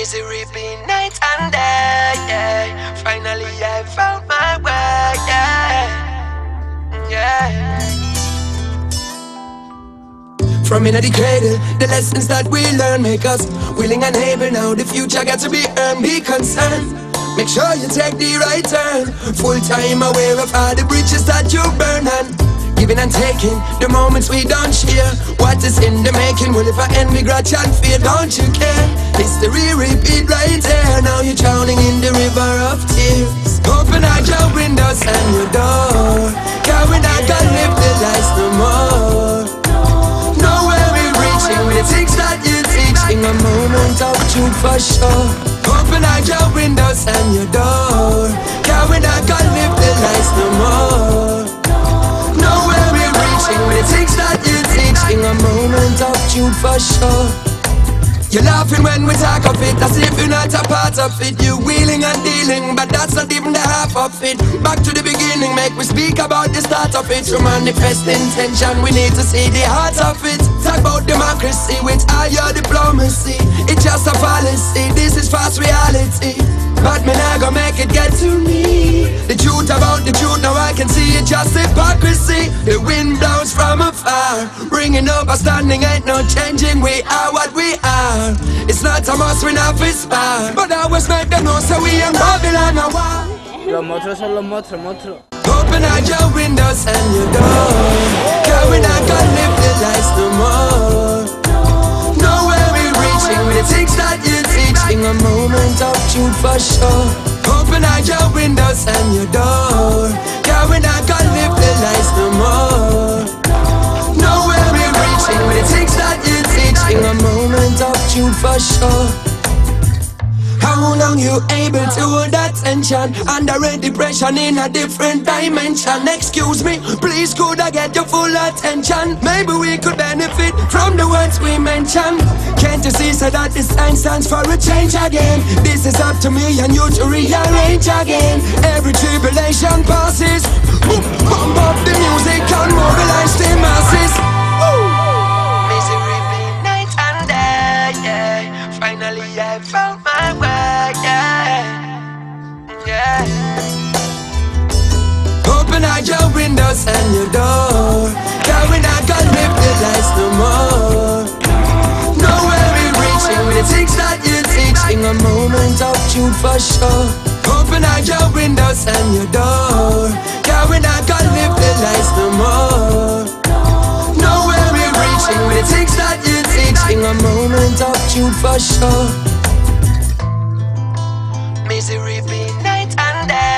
Misery be night and day, yeah. Finally I found my way, yeah. From in the cradle, the lessons that we learn make us willing and able. Now the future got to be earned. Be concerned, make sure you take the right turn. Full time aware of all the bridges that you burn, and giving and taking the moments we don't share. What is in the making? Well, if I envy, grudge and fear, don't you care? History repeat right there. Now you're drowning in the river of tears. Open out your windows and your door, 'cause we're not gonna live the lies no more. Nowhere we're reaching the things that you're teaching. A moment of truth for sure. Open out your windows and your door, 'cause we're not gonna live the lies no more. Nowhere we're reaching the things that you're teaching. A moment of truth for sure. You're laughing when we talk of it, as if you're not a part of it. You're wheeling and dealing, but that's not even the half of it. Back to the beginning, make me speak about the start of it. To manifest intention, we need to see the heart of it. Talk about democracy with all your diplomacy. It's just a fallacy, this is fast reality. But me not gonna make it get to me. The truth about the truth, now I can see it, just hypocrisy. The wind blows from afar, bringing up a standing, ain't no changing. We are what we are. It's not a must, we not aspire. But I was make them know, so we in Babylon a war. Los monstruos son los monstruos. Open out your windows and your door, 'cause we not gonna live the lies no more. Nowhere we're reaching the things that you're teaching. A moment of truth for sure. Open out your windows and your door, 'cause we not gonna live the lies no more. Nowhere we're reaching the things that you're teaching. A moment of truth for sure. How long you able to hold that tension? Under a depression in a different dimension. Excuse me, please could I get your full attention? Maybe we could benefit from the words we mention. Can't you see so that this sign stands for a change again? This is up to me and you to rearrange again. Every tribulation passes. Pump up the music and mobilize the masses. Misery be night and day, yeah. Finally I found my way, yeah. Open out your windows and your door, 'cause we not gonna live the lies no more. Nowhere we're reaching the things that you're teaching. A moment of truth for sure. Open out your windows and your door, 'cause we not gonna live the lies no more. Nowhere we're reaching the things that you're teaching. A moment of truth for sure. Misery be night and day.